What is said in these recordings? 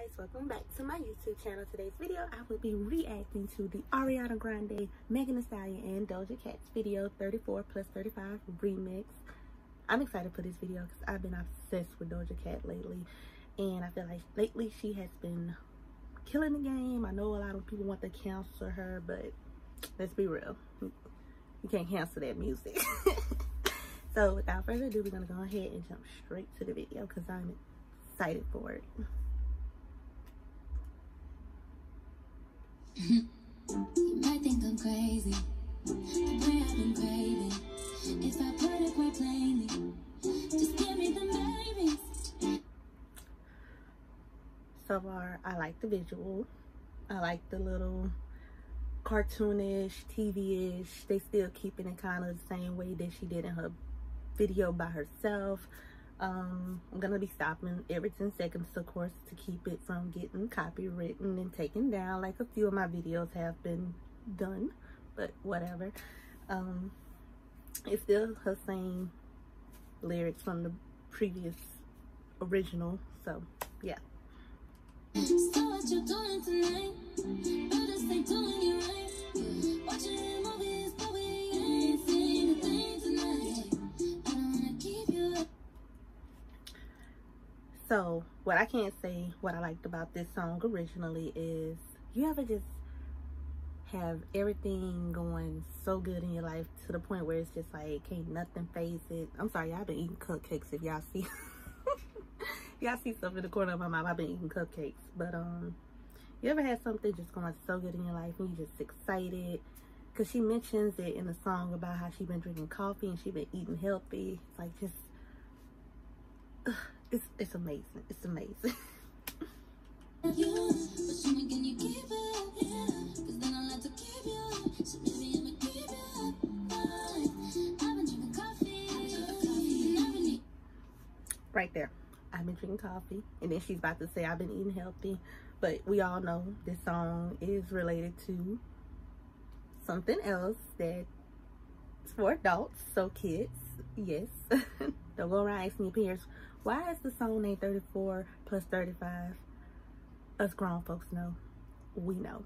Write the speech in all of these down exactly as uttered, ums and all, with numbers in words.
guys, welcome back to my YouTube channel. Today's video I will be reacting to the Ariana Grande, Megan Thee Stallion, and Doja Cat's video thirty-four plus thirty-five remix. I'm excited for this video because I've been obsessed with Doja Cat lately, and I feel like lately she has been killing the game. I know a lot of people want to cancel her, but let's be real, you can't cancel that music. So without further ado, we're gonna go ahead and jump straight to the video because I'm excited for it. You might think I'm crazy, the way I've been craving. If I put it quite plainly, just give me the babies. So far, I like the visual. I like the little cartoonish, T V-ish. They still keeping it kind of the same way that she did in her video by herself. um I'm gonna be stopping every ten seconds, of course, to keep it from getting copywritten and taken down like a few of my videos have been done, but whatever. Um it's still her same lyrics from the previous original, so yeah. So what you doing tonight? Better stay doing you right. Watching movies, but we ain't seen a thing tonight. I don't wanna keep you up. So what I can't say what I liked about this song originally is, you ever just have everything going so good in your life to the point where it's just like can't nothing phase it. I'm sorry, I've been eating cupcakes. If y'all see y'all see stuff in the corner of my mouth, I've been eating cupcakes. But um you ever had something just going so good in your life and you just excited? Because she mentions it in the song about how she been drinking coffee and she been eating healthy. It's like just ugh, it's it's amazing. It's amazing. You, but show me, can you keep it up? Yeah, cause then I'll have to keep you up. So maybe I'ma keep you up. I've been drinking coffee, and I've been eating. Right there. I've been drinking coffee, and then she's about to say I've been eating healthy. But we all know this song is related to something else that's for adults, so kids, yes. Don't go around asking your parents, why is the song named thirty-four plus thirty-five? Us grown folks know. We know.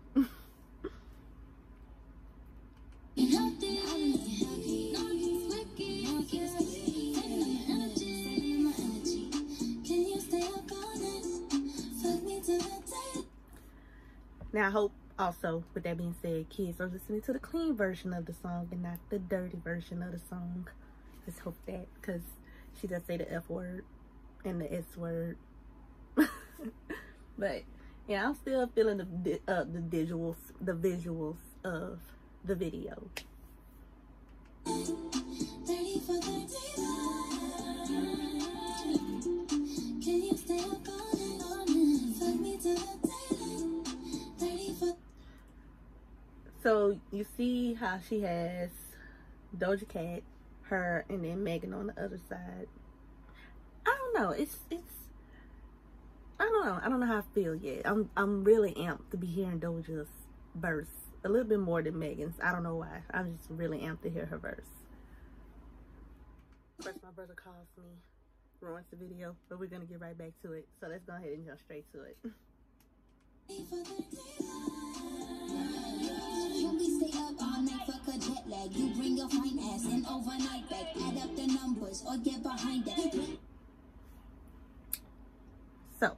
Now, I hope also, with that being said, kids are listening to the clean version of the song and not the dirty version of the song. Let's hope that, because she does say the F word and the S word. But yeah, I'm still feeling the uh, the visuals, the visuals of the video. So you see how she has Doja Cat, her, and then Megan on the other side. I don't know. It's it's. I don't know. I don't know how I feel yet. I'm I'm really amped to be hearing Doja's verse a little bit more than Megan's. I don't know why. I'm just really amped to hear her verse. First, my brother calls me, ruins the video, but we're gonna get right back to it. So let's go ahead and jump straight to it. Stay up all night, fuck a jet lag. You bring your fine ass in overnight back. Add up the numbers or get behind that. So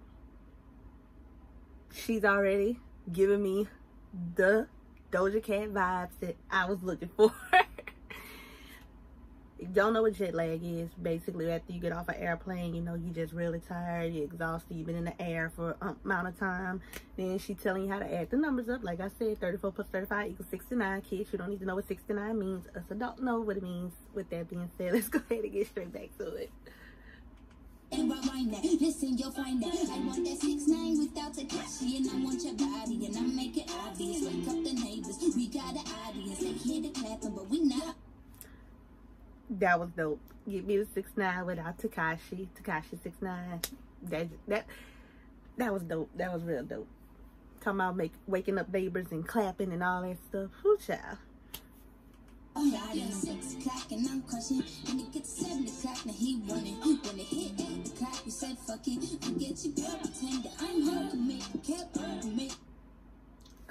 she's already giving me the Doja Cat vibes that I was looking for. If you don't know what jet lag is, basically after you get off an airplane, you know, you just really tired, you're exhausted, you've been in the air for an amount of time. Then she's telling you how to add the numbers up. Like I said, thirty-four plus thirty-five equals sixty-nine. Kids, you don't need to know what sixty-nine means. Us adults know what it means. With that being said, let's go ahead and get straight back to it. And rewind that, listen, you'll find that I want that six nine without Takashi, and I want your body, and I make it obvious. Wake up the neighbors, we got an audience. They hear the clapping, but we not. That was dope. Give me the six nine without Takashi. Takashi six nine. That that that was dope. That was real dope. Talking about make waking up neighbors and clapping and all that stuff. Whoo, child. Six o'clock and I'm crushing, and it gets seven o'clock. Now he running. When it hit eight o'clock, we said fuck it. Forget your girl, pretend that I'm her. Make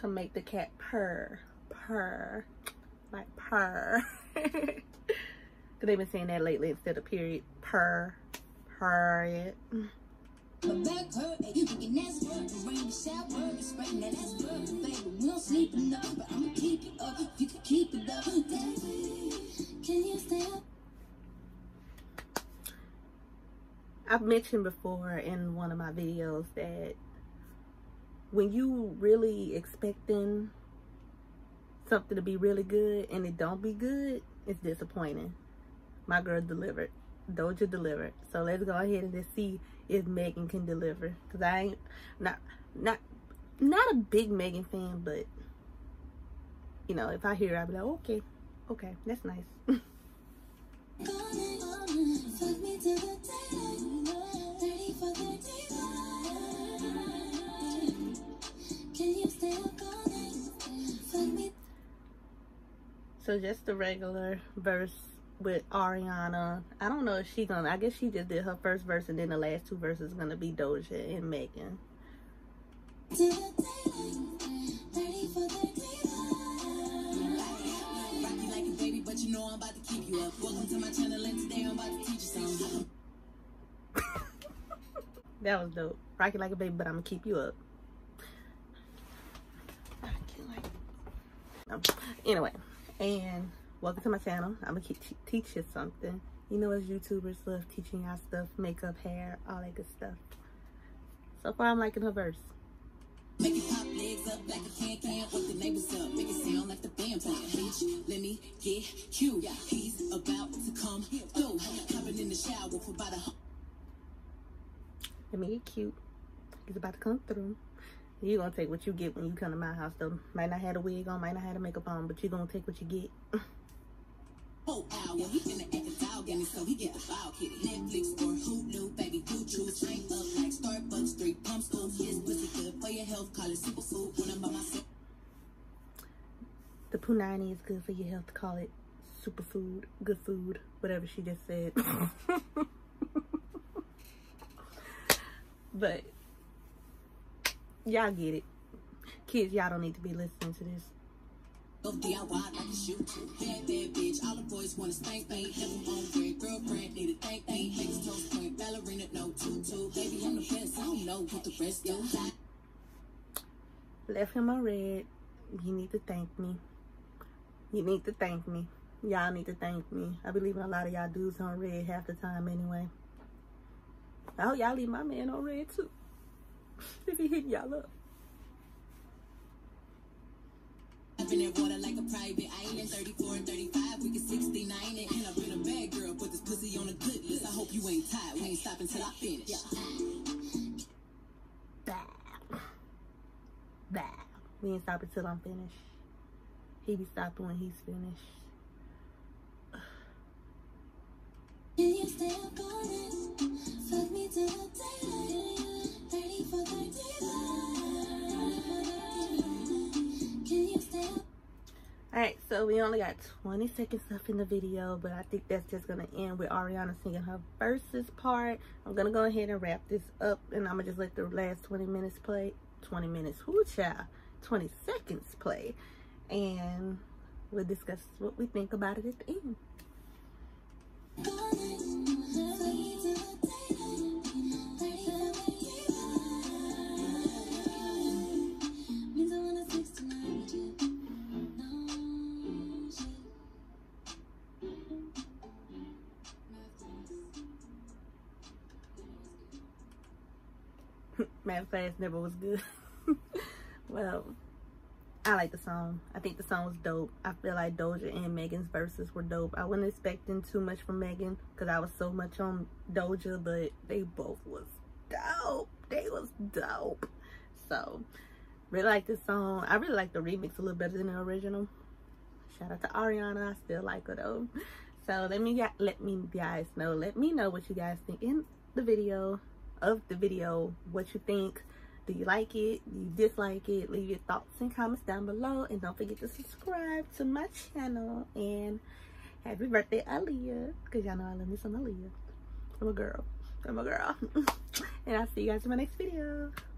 Come make the cat purr, purr, like purr. Cause they've been saying that lately instead of period. Purr, purr it. My back hurt, you thinking that's work. Rain the shower, it's right now that's work. Baby, we don't sleep enough, but I'ma keep it up. You can keep it up. Daddy, can you stay up? I've mentioned before in one of my videos that when you really expecting something to be really good and it don't be good, it's disappointing. My girl delivered. Doja delivered. So let's go ahead and just see if Megan can deliver. Cause I ain't not not not a big Megan fan, but you know, if I hear her, I'll be like, okay, okay, that's nice. So just the regular verse with Ariana. I don't know if she gonna, I guess she just did her first verse and then the last two verses gonna be Doja and Megan. That was dope. Rock it like a baby, but I'm gonna keep you up. Um, anyway, and welcome to my channel. I'm gonna keep teach you something. You know, as YouTubers love teaching y'all stuff, makeup, hair, all that good stuff. So far, I'm liking her verse. Make it pop legs up like a can can with the neighbors up. Make it sound like the band playing. Bitch, let me get cute. He's about to come through. Hopping in the shower for about a. Let me get cute. He's about to come through. You're gonna take what you get when you come to my house, though. Might not have a wig on, might not have a makeup on, but you're gonna take what you get. Whole hour, he finna act a dog and so he get the foul kitty. Netflix or Hulu, baby, you choose. Drink up like Starbucks, three pumps, school. His pussy good for your health, call it superfood. When I'm by myself. The punani is good for your health, call it superfood, good food, whatever she just said. But y'all get it. Kids, y'all don't need to be listening to this. Go D I Y like a shoot. Bad, bad bitch. All the boys wanna spank me. Have them on great girlfriend. Need to thank me. Niggas toast point. Ballerina, no tutu. Baby, I'm the best. I don't know what the rest do. Left him on red. You need to thank me. You need to thank me. Y'all need to thank me. I be leaving a lot of y'all dudes on red half the time anyway. I hope y'all leave my man on red too. If he hitting y'all up. I've been in water like a private island. thirty-four and thirty-five, we get sixty-nine. And I've been a bad girl, put this pussy on a good list. I hope you ain't tired. We ain't stopping till I finish. Bah. Bah. We ain't stopping till I'm finished. He be stopping when he's finished. Can you stay up on it? Fuck me till the daylight. thirty-four, thirty-five. Can you stay up? Alright, so we only got twenty seconds left in the video, but I think that's just going to end with Ariana singing her verses part. I'm going to go ahead and wrap this up, and I'm going to just let the last twenty minutes play. twenty minutes, whoo child. twenty seconds play. And we'll discuss what we think about it at the end. Math class never was good. Well, I like the song. I think the song was dope. I feel like Doja and Megan's verses were dope. I wasn't expecting too much from Megan because I was so much on Doja, but they both was dope. They was dope. So, really like this song. I really like the remix a little better than the original. Shout out to Ariana. I still like her though. So let me let me guys know. Let me know what you guys think in the video of the video. What you think. Do you like it? Do you dislike it? Leave your thoughts and comments down below. And don't forget to subscribe to my channel. And happy birthday, Aaliyah. Because y'all know I love me some Aaliyah. I'm a girl. I'm a girl. And I'll see you guys in my next video.